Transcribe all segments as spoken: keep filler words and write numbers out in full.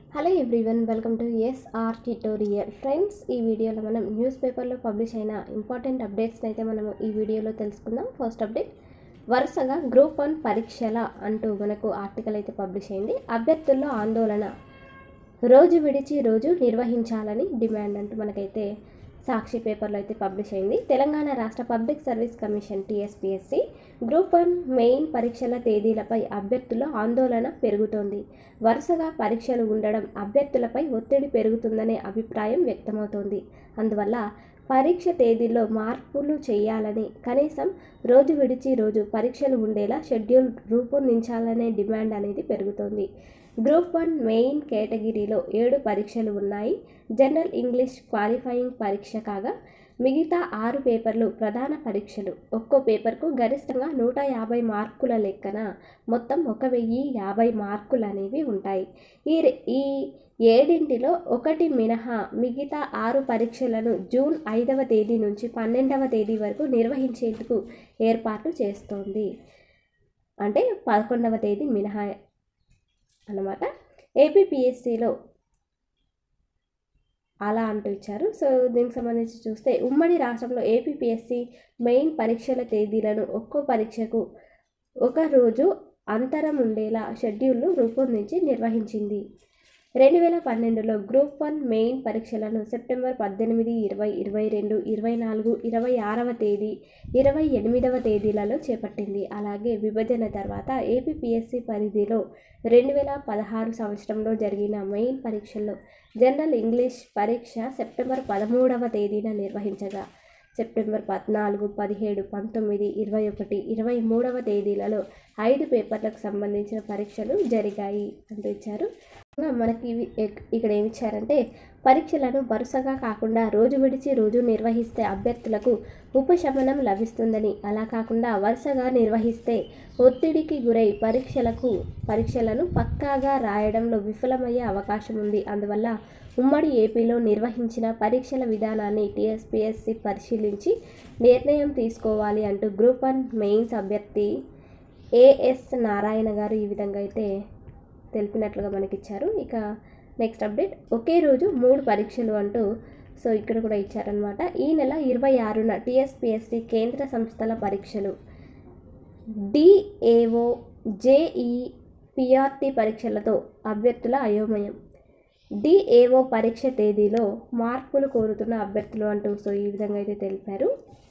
Hello everyone, welcome to SR tutorial. Friends, ఈ వీడియోలో మనం న్యూస్ పేపర్లో పబ్లిష్ అయిన ఇంపార్టెంట్ అప్డేట్స్ని అయితే మనము ఈ వీడియోలో తెలుసుకుందాం. ఫస్ట్ అప్డేట్, వరుసగా గ్రూప్ వన్ పరీక్షల అంటూ మనకు ఆర్టికల్ అయితే పబ్లిష్ అయింది. అభ్యర్థుల్లో ఆందోళన, రోజు విడిచి రోజు నిర్వహించాలని డిమాండ్ అంటూ మనకైతే సాక్షి పేపర్లో అయితే పబ్లిష్ అయింది. తెలంగాణ రాష్ట్ర public service commission TSPSC group one main పరీక్షల తేదీలపై అభ్యర్థుల ఆందోళన పెరుగుతోంది. వరుసగా పరీక్షలు ఉండడం అభ్యర్థులపై ఒత్తిడి పెరుగుతుందనే అభిప్రాయం వ్యక్తమవుతోంది. అందువల్ల పరీక్ష తేదీల్లో మార్పులు చేయాలని, కనీసం రోజు విడిచి రోజు పరీక్షలు ఉండేలా షెడ్యూల్ రూపొందించాలనే డిమాండ్ అనేది పెరుగుతోంది. గ్రూప్ వన్ మెయిన్ కేటగిరీలో ఏడు పరీక్షలు ఉన్నాయి. జనరల్ ఇంగ్లీష్ క్వాలిఫైయింగ్ పరీక్ష కాగా మిగతా ఆరు పేపర్లు ప్రధాన పరీక్షలు. ఒక్కో పేపర్కు గరిష్టంగా నూట యాభై మార్కుల లెక్కన మొత్తం ఒక వెయ్యి యాభై మార్కులు అనేవి ఉంటాయి. ఈ ఈ ఏడింటిలో ఒకటి మినహా మిగతా ఆరు పరీక్షలను జూన్ ఐదవ తేదీ నుంచి పన్నెండవ తేదీ వరకు నిర్వహించేందుకు ఏర్పాట్లు చేస్తోంది. అంటే పదకొండవ తేదీ మినహా అన్నమాట. ఏపీపీఎస్సీలో అలా అంటూ ఇచ్చారు. సో దీనికి సంబంధించి చూస్తే ఉమ్మడి రాష్ట్రంలో ఏపీపీఎస్సీ మెయిన్ పరీక్షల తేదీలను ఒక్కో పరీక్షకు ఒక రోజు అంతరం ఉండేలా షెడ్యూల్ను రూపొందించి నిర్వహించింది. రెండు వేల పన్నెండులో గ్రూప్ వన్ మెయిన్ పరీక్షలను సెప్టెంబర్ పద్దెనిమిది, ఇరవై, ఇరవై రెండు, ఇరవై నాలుగు, ఇరవై ఆరవ తేదీ, ఇరవై ఎనిమిదవ తేదీలలో చేపట్టింది. అలాగే విభజన తర్వాత ఏపీపీఎస్సీ పరిధిలో రెండు వేల పదహారు సంవత్సరంలో జరిగిన మెయిన్ పరీక్షల్లో జనరల్ ఇంగ్లీష్ పరీక్ష సెప్టెంబర్ పదమూడవ తేదీన నిర్వహించగా సెప్టెంబర్ పద్నాలుగు, పదిహేడు, పంతొమ్మిది, ఇరవై ఒకటి, ఇరవై మూడవ తేదీలలో ఐదు పేపర్లకు సంబంధించిన పరీక్షలు జరిగాయి అంటూ ఇచ్చారు. మనకి ఇక్కడ ఏమి ఇచ్చారంటే, పరీక్షలను వరుసగా కాకుండా రోజు విడిచి రోజు నిర్వహిస్తే అభ్యర్థులకు ఉపశమనం లభిస్తుందని, అలా కాకుండా వరుసగా నిర్వహిస్తే ఒత్తిడికి గురై పరీక్షలకు పరీక్షలను పక్కాగా రాయడంలో విఫలమయ్యే అవకాశం ఉంది. అందువల్ల ఉమ్మడి ఏపీలో నిర్వహించిన పరీక్షల విధానాన్ని టీఎస్పీఎస్సీ పరిశీలించి నిర్ణయం తీసుకోవాలి అంటూ గ్రూప్ వన్ మెయిన్స్ అభ్యర్థి ఏఎస్ నారాయణ గారు ఈ విధంగా అయితే తెలిపినట్లుగా మనకిచ్చారు. ఇక నెక్స్ట్ అప్డేట్, ఒకే రోజు మూడు పరీక్షలు అంటూ సో ఇక్కడ కూడా ఇచ్చారనమాట. ఈ నెల ఇరవై ఆరున టీఎస్పీఎస్సీ కేంద్ర సంస్థల పరీక్షలు, డిఏఓ, జేఈ, పిఆర్టీ పరీక్షలతో అభ్యర్థుల అయోమయం. డిఏఓ పరీక్ష తేదీలో మార్పులు కోరుతున్న అభ్యర్థులు అంటూ సో ఈ విధంగా అయితే తెలిపారు.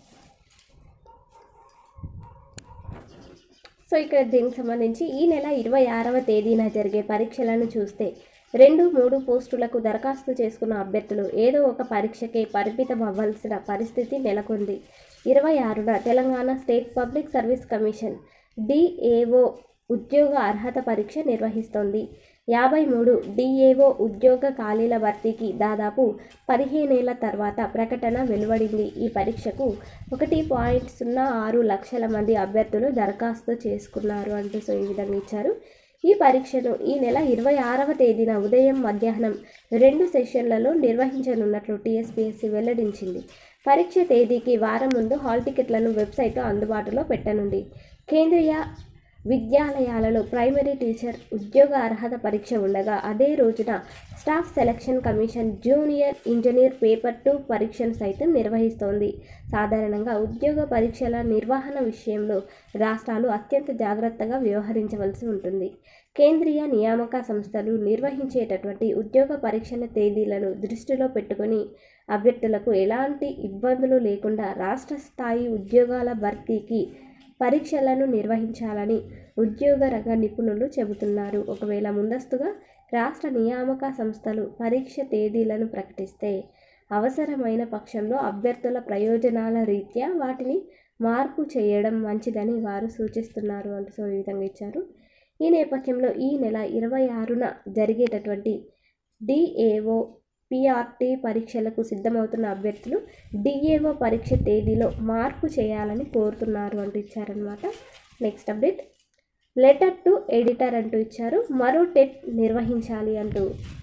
సో ఇక్కడ దీనికి సంబంధించి ఈ నెల ఇరవై ఆరవ తేదీన జరిగే పరీక్షలను చూస్తే రెండు మూడు పోస్టులకు దరఖాస్తు చేసుకున్న అభ్యర్థులు ఏదో ఒక పరీక్షకే పరిమితం అవ్వాల్సిన పరిస్థితి నెలకొంది. ఇరవై ఆరున Telangana state public service commission DAO ఉద్యోగ అర్హత పరీక్ష నిర్వహిస్తోంది. యాభై మూడు డిఏఓ ఉద్యోగ ఖాళీల భర్తీకి దాదాపు పదిహేనేళ్ల తర్వాత ప్రకటన వెలువడింది. ఈ పరీక్షకు ఒకటి పాయింట్ సున్నా ఆరు లక్షల మంది అభ్యర్థులు దరఖాస్తు చేసుకున్నారు అంటూ సో ఈ విధంగా ఇచ్చారు. ఈ పరీక్షను ఈ నెల ఇరవై ఆరవ తేదీన ఉదయం, మధ్యాహ్నం రెండు సెషన్లలో నిర్వహించనున్నట్లు టీఎస్పీఎస్సీ వెల్లడించింది. పరీక్ష తేదీకి వారం ముందు హాల్ టికెట్లను వెబ్సైట్లో అందుబాటులో పెట్టనుంది. కేంద్రీయ విద్యాలయాలలో ప్రైమరీ టీచర్ ఉద్యోగ అర్హత పరీక్ష ఉండగా అదే రోజున staff selection commission junior engineer paper two పరీక్షను సైతం నిర్వహిస్తోంది. సాధారణంగా ఉద్యోగ పరీక్షల నిర్వహణ విషయంలో రాష్ట్రాలు అత్యంత జాగ్రత్తగా వ్యవహరించవలసి ఉంటుంది. కేంద్రీయ నియామక సంస్థలు నిర్వహించేటటువంటి ఉద్యోగ పరీక్షల తేదీలను దృష్టిలో పెట్టుకొని అభ్యర్థులకు ఎలాంటి ఇబ్బందులు లేకుండా రాష్ట్ర స్థాయి ఉద్యోగాల భర్తీకి పరీక్షలను నిర్వహించాలని ఉద్యోగ రంగ నిపుణులు చెబుతున్నారు. ఒకవేళ ముందస్తుగా రాష్ట్ర నియామక సంస్థలు పరీక్ష తేదీలను ప్రకటిస్తే అవసరమైన పక్షంలో అభ్యర్థుల ప్రయోజనాల రీత్యా వాటిని మార్పు చేయడం మంచిదని వారు సూచిస్తున్నారు అంటూ సో ఈ విధంగా ఇచ్చారు. ఈ నేపథ్యంలో ఈ నెల ఇరవై ఆరున జరిగేటటువంటి డిఏఓ, పిఆర్టీ పరీక్షలకు సిద్ధమవుతున్న అభ్యర్థులు డిఏఓ పరీక్ష తేదీలో మార్పు చేయాలని కోరుతున్నారు అంటూ ఇచ్చారనమాట. Next update, letter to editor అంటూ ఇచ్చారు. మరో టెట్ నిర్వహించాలి అంటూ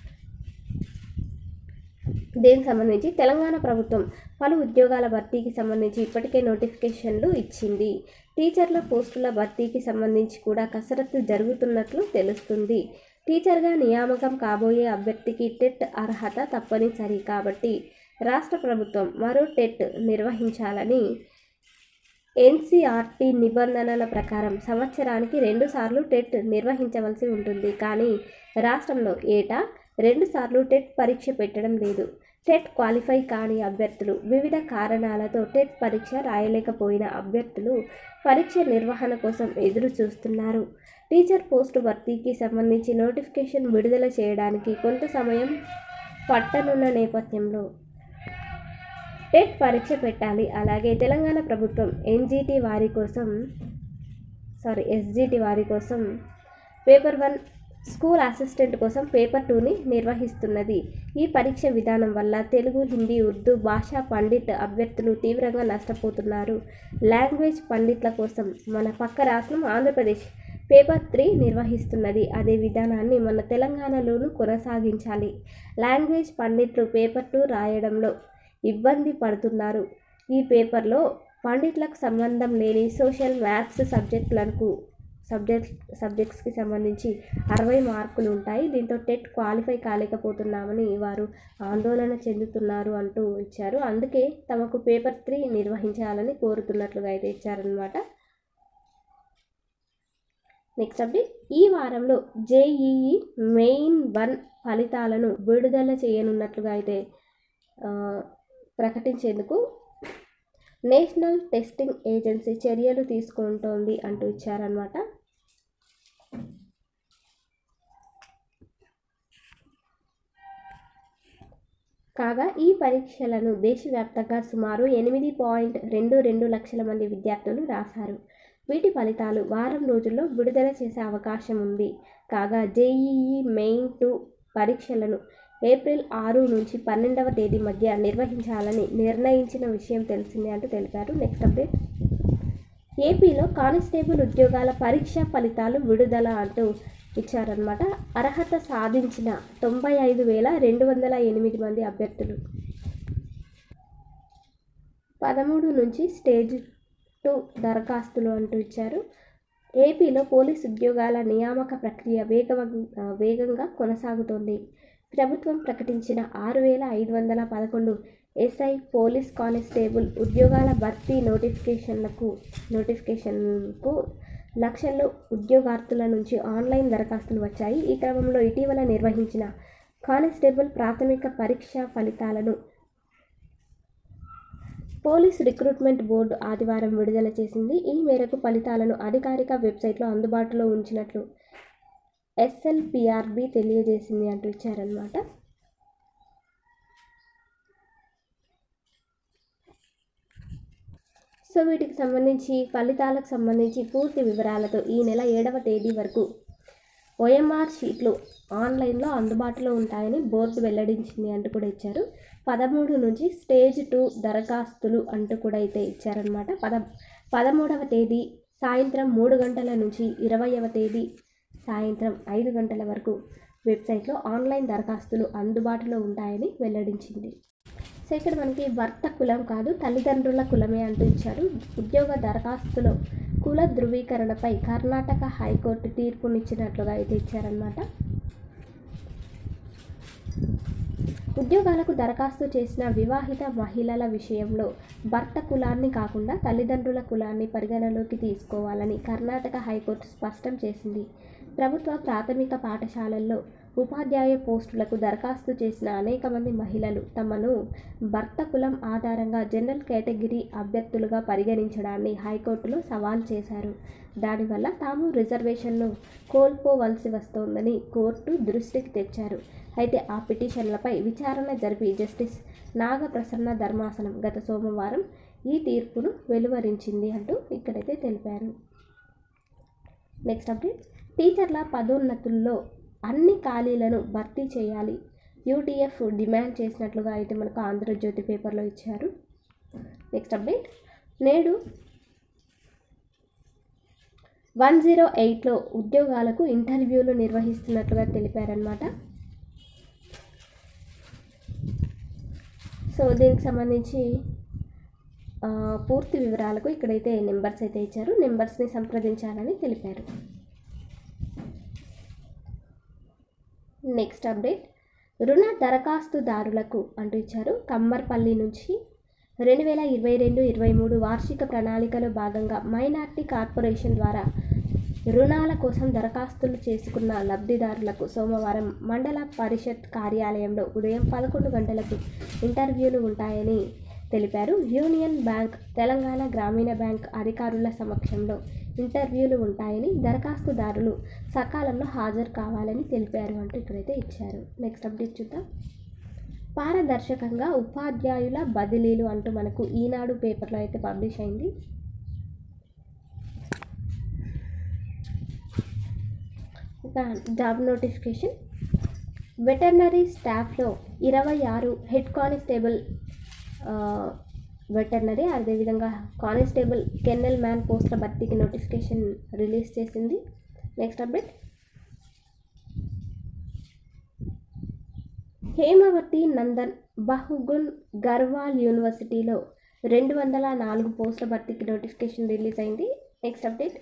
దీనికి సంబంధించి తెలంగాణ ప్రభుత్వం పలు ఉద్యోగాల భర్తీకి సంబంధించి ఇప్పటికే నోటిఫికేషన్లు ఇచ్చింది. టీచర్ల పోస్టుల భర్తీకి సంబంధించి కూడా కసరత్తు జరుగుతున్నట్లు తెలుస్తుంది. టీచర్గా నియామకం కాబోయే అభ్యర్థికి టెట్ అర్హత తప్పనిసరి కాబట్టి రాష్ట్ర ప్రభుత్వం మరో టెట్ నిర్వహించాలని ఎన్సీఆర్టీ నిబంధనల ప్రకారం సంవత్సరానికి రెండుసార్లు టెట్ నిర్వహించవలసి ఉంటుంది. కానీ రాష్ట్రంలో ఏటా రెండుసార్లు టెట్ పరీక్ష పెట్టడం లేదు. టెట్ క్వాలిఫై కాని అభ్యర్థులు, వివిధ కారణాలతో టెట్ పరీక్ష రాయలేకపోయిన అభ్యర్థులు పరీక్ష నిర్వహణ కోసం ఎదురు చూస్తున్నారు. టీచర్ పోస్టు భర్తీకి సంబంధించి నోటిఫికేషన్ విడుదల చేయడానికి కొంత సమయం పట్టనున్న నేపథ్యంలో టెట్ పరీక్ష పెట్టాలి. అలాగే తెలంగాణ ప్రభుత్వం ఎన్జీటీ వారి కోసం సారీ ఎస్జీటీ వారి కోసం పేపర్ వన్, స్కూల్ అసిస్టెంట్ కోసం పేపర్ టూని నిర్వహిస్తున్నది. ఈ పరీక్ష విధానం వల్ల తెలుగు, హిందీ, ఉర్దూ భాషా పండిట్ అభ్యర్థులు తీవ్రంగా నష్టపోతున్నారు. లాంగ్వేజ్ పండిట్ల కోసం మన పక్క రాష్ట్రం ఆంధ్రప్రదేశ్ పేపర్ త్రీ నిర్వహిస్తున్నది. అదే విధానాన్ని మన తెలంగాణలోనూ కొనసాగించాలి. లాంగ్వేజ్ పండిట్లు పేపర్ టూ రాయడంలో ఇబ్బంది పడుతున్నారు. ఈ పేపర్లో పండిట్లకు సంబంధం లేని సోషల్, మ్యాథ్స్ సబ్జెక్టులకు సబ్జెక్ట్ సబ్జెక్ట్స్కి సంబంధించి అరవై మార్కులు ఉంటాయి. దీంతో టెట్ క్వాలిఫై కాలేకపోతున్నామని వారు ఆందోళన చెందుతున్నారు అంటూ ఇచ్చారు. అందుకే తమకు పేపర్ త్రీ నిర్వహించాలని కోరుతున్నట్లుగా అయితే ఇచ్చారనమాట. నెక్స్ట్ అప్డేట్, ఈ వారంలో జేఈఈ మెయిన్ వన్ ఫలితాలను విడుదల చేయనున్నట్లుగా అయితే ప్రకటించేందుకు నేషనల్ టెస్టింగ్ ఏజెన్సీ చర్యలు తీసుకుంటోంది అంటూ ఇచ్చారనమాట. కాగా ఈ పరీక్షలను దేశవ్యాప్తంగా సుమారు ఎనిమిది పాయింట్ రెండు రెండు లక్షల మంది విద్యార్థులు రాశారు. వీటి ఫలితాలు వారం రోజుల్లో విడుదల చేసే అవకాశం ఉంది. కాగా జేఈఈ మెయిన్ టూ పరీక్షలను ఏప్రిల్ ఆరు నుంచి పన్నెండవ తేదీ మధ్య నిర్వహించాలని నిర్ణయించిన విషయం తెలిసిందే అంటూ తెలిపారు. నెక్స్ట్ అప్డేట్, ఏపీలో కానిస్టేబుల్ ఉద్యోగాల పరీక్ష ఫలితాలు విడుదల అంటూ ఇచ్చారనమాట. అర్హత సాధించిన తొంభై ఐదు వేల రెండు వందల ఎనిమిది మంది అభ్యర్థులు పదమూడు నుంచి స్టేజ్ టూ దరఖాస్తులు అంటూ ఇచ్చారు. ఏపీలో పోలీస్ ఉద్యోగాల నియామక ప్రక్రియ వేగ వేగంగా కొనసాగుతోంది. ప్రభుత్వం ప్రకటించిన ఆరు వేల ఐదు వందల పదకొండు ఎస్ఐ, పోలీస్ కానిస్టేబుల్ ఉద్యోగాల భర్తీ నోటిఫికేషన్లకు నోటిఫికేషన్కు లక్షల్లో ఉద్యోగార్థుల నుంచి ఆన్లైన్ దరఖాస్తులు వచ్చాయి. ఈ క్రమంలో ఇటీవల నిర్వహించిన కానిస్టేబుల్ ప్రాథమిక పరీక్ష ఫలితాలను పోలీస్ రిక్రూట్మెంట్ బోర్డు ఆదివారం విడుదల చేసింది. ఈ మేరకు ఫలితాలను అధికారిక వెబ్సైట్లో అందుబాటులో ఉంచినట్లు ఎస్ఎల్పిఆర్బి తెలియజేసింది అంటూ ఇచ్చారనమాట. సో వీటికి సంబంధించి ఫలితాలకు సంబంధించి పూర్తి వివరాలతో ఈ నెల ఏడవ తేదీ వరకు ఓఎంఆర్ షీట్లు ఆన్లైన్లో అందుబాటులో ఉంటాయని బోర్డు వెల్లడించింది అంటూ కూడా ఇచ్చారు. పదమూడు నుంచి స్టేజ్ టూ దరఖాస్తులు అంటూ కూడా అయితే ఇచ్చారనమాట. పద పదమూడవ తేదీ సాయంత్రం మూడు గంటల నుంచి ఇరవైవ తేదీ సాయంత్రం ఐదు గంటల వరకు వెబ్సైట్లో ఆన్లైన్ దరఖాస్తులు అందుబాటులో ఉంటాయని వెల్లడించింది. సో ఇక్కడ మనకి భర్త కులం కాదు, తల్లిదండ్రుల కులమే అంటూ ఇచ్చారు. ఉద్యోగ దరఖాస్తులో కుల ధృవీకరణపై కర్ణాటక హైకోర్టు తీర్పునిచ్చినట్లుగా అయితే ఇచ్చారనమాట. ఉద్యోగాలకు దరఖాస్తు చేసిన వివాహిత మహిళల విషయంలో భర్త కులాన్ని కాకుండా తల్లిదండ్రుల కులాన్ని పరిగణలోకి తీసుకోవాలని కర్ణాటక హైకోర్టు స్పష్టం చేసింది. ప్రభుత్వ ప్రాథమిక పాఠశాలల్లో ఉపాధ్యాయ పోస్టులకు దరఖాస్తు చేసిన అనేక మంది మహిళలు తమను భర్త కులం ఆధారంగా జనరల్ కేటగిరీ అభ్యర్థులుగా పరిగణించడాన్ని హైకోర్టులో సవాల్ చేశారు. దానివల్ల తాము రిజర్వేషన్ను కోల్పోవలసి వస్తోందని కోర్టు దృష్టికి తెచ్చారు. అయితే ఆ పిటిషన్లపై విచారణ జరిపి జస్టిస్ నాగప్రసన్న ధర్మాసనం గత సోమవారం ఈ తీర్పును వెలువరించింది అంటూ ఇక్కడైతే తెలిపారు. నెక్స్ట్ అప్డేట్, టీచర్ల పదోన్నతుల్లో అన్ని ఖాళీలను భర్తీ చేయాలి యూటీఎఫ్ డిమాండ్ చేసినట్లుగా అయితే మనకు ఆంధ్రజ్యోతి పేపర్లో ఇచ్చారు. నెక్స్ట్ అప్డేట్, నేడు వన్ జీరో ఎయిట్లో ఉద్యోగాలకు ఇంటర్వ్యూలు నిర్వహిస్తున్నట్లుగా తెలిపారనమాట. సో దీనికి సంబంధించి పూర్తి వివరాలకు ఇక్కడైతే నెంబర్స్ అయితే ఇచ్చారు. నెంబర్స్ని సంప్రదించాలని తెలిపారు. నెక్స్ట్ అప్డేట్, రుణ దరఖాస్తుదారులకు అంటూ ఇచ్చారు. కమ్మర్పల్లి నుంచి రెండు వేల ఇరవై రెండు ఇరవై మూడు వార్షిక ప్రణాళికలో భాగంగా మైనార్టీ కార్పొరేషన్ ద్వారా రుణాల కోసం దరఖాస్తులు చేసుకున్న లబ్ధిదారులకు సోమవారం మండల పరిషత్ కార్యాలయంలో ఉదయం పదకొండు గంటలకు ఇంటర్వ్యూలు ఉంటాయని తెలిపారు. యూనియన్ బ్యాంక్, తెలంగాణ గ్రామీణ బ్యాంక్ అధికారుల సమక్షంలో ఇంటర్వ్యూలు ఉంటాయని, దరఖాస్తుదారులు సకాలంలో హాజరు కావాలని తెలిపారు అంటూ ఇక్కడైతే ఇచ్చారు. నెక్స్ట్ అప్డేట్ చూద్దాం. పారదర్శకంగా ఉపాధ్యాయుల బదిలీలు అంటూ మనకు ఈనాడు పేపర్లో అయితే పబ్లిష్ అయింది. ఇక జాబ్ నోటిఫికేషన్, వెటర్నరీ స్టాఫ్లో ఇరవై ఆరు హెడ్ కానిస్టేబుల్ వెటర్నరీ అదేవిధంగా కానిస్టేబుల్ కెన్నెల్ మ్యాన్ పోస్టుల భర్తీకి నోటిఫికేషన్ రిలీజ్ చేసింది. నెక్స్ట్ అప్డేట్, హేమవతి నందన్ బహుగున్ గర్వాల్ యూనివర్సిటీలో రెండు వందల నాలుగు పోస్టుల భర్తీకి నోటిఫికేషన్ రిలీజ్ అయింది. Next update,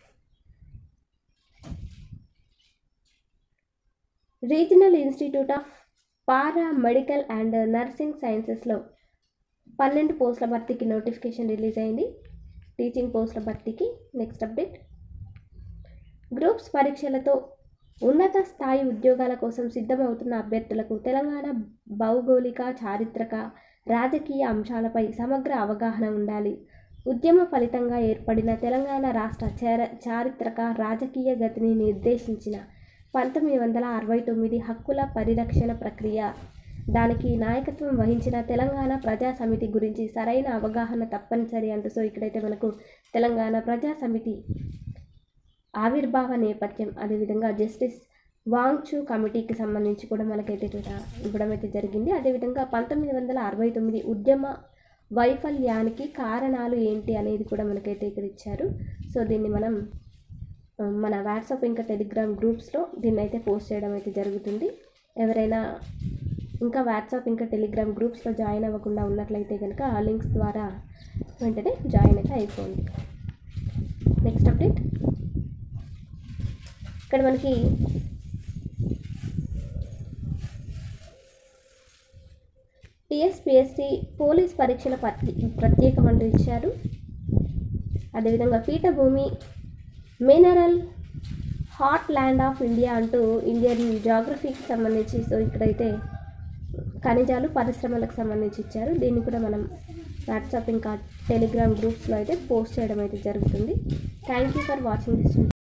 regional institute of para medical and nursing సైన్సెస్లో పన్నెండు పోస్టుల భర్తీకి నోటిఫికేషన్ రిలీజ్ అయింది, టీచింగ్ పోస్టుల భర్తీకి. నెక్స్ట్ అప్డేట్, గ్రూప్స్ పరీక్షలతో ఉన్నత స్థాయి ఉద్యోగాల కోసం సిద్ధమవుతున్న అభ్యర్థులకు తెలంగాణ భౌగోళిక, చారిత్రక, రాజకీయ అంశాలపై సమగ్ర అవగాహన ఉండాలి. ఉద్యమ ఫలితంగా ఏర్పడిన తెలంగాణ రాష్ట్ర చార చారిత్రక రాజకీయ గతిని నిర్దేశించిన పంతొమ్మిది వందల అరవై తొమ్మిది హక్కుల పరిరక్షణ ప్రక్రియ, దానికి నాయకత్వం వహించిన తెలంగాణ ప్రజా సమితి గురించి సరైన అవగాహన తప్పనిసరి అంటూ సో ఇక్కడైతే మనకు తెలంగాణ ప్రజా సమితి ఆవిర్భావ నేపథ్యం, అదేవిధంగా జస్టిస్ వాంగ్చూ కమిటీకి సంబంధించి కూడా మనకైతే ఇవ్వడం అయితే జరిగింది. అదేవిధంగా పంతొమ్మిది వందల అరవై తొమ్మిది ఉద్యమ వైఫల్యానికి కారణాలు ఏంటి అనేది కూడా మనకైతే ఇక్కడ ఇచ్చారు. సో దీన్ని మనం మన వాట్సాప్ ఇంకా టెలిగ్రామ్ గ్రూప్స్లో దీన్ని అయితే పోస్ట్ చేయడం అయితే జరుగుతుంది. ఎవరైనా ఇంకా వాట్సాప్ ఇంకా టెలిగ్రామ్ గ్రూప్స్లో జాయిన్ అవ్వకుండా ఉన్నట్లయితే కనుక ఆ లింక్స్ ద్వారా వెంటనే జాయిన్ అయితే అయిపోండి. నెక్స్ట్ అప్డేట్, ఇక్కడ మనకి టీఎస్పీఎస్సీ పోలీస్ పరీక్షల ప్రత్యేకం అంటూ ఇచ్చారు. అదేవిధంగా పీఠభూమి mineral heartland of India అంటూ ఇండియన్ జాగ్రఫీకి సంబంధించి సో ఇక్కడైతే ఖనిజాలు పరిశ్రమలకు సంబంధించి ఇచ్చారు. దీన్ని కూడా మనం వాట్సాప్ ఇంకా టెలిగ్రామ్ గ్రూప్స్లో అయితే పోస్ట్ చేయడం అయితే జరుగుతుంది. Thank you for watching this.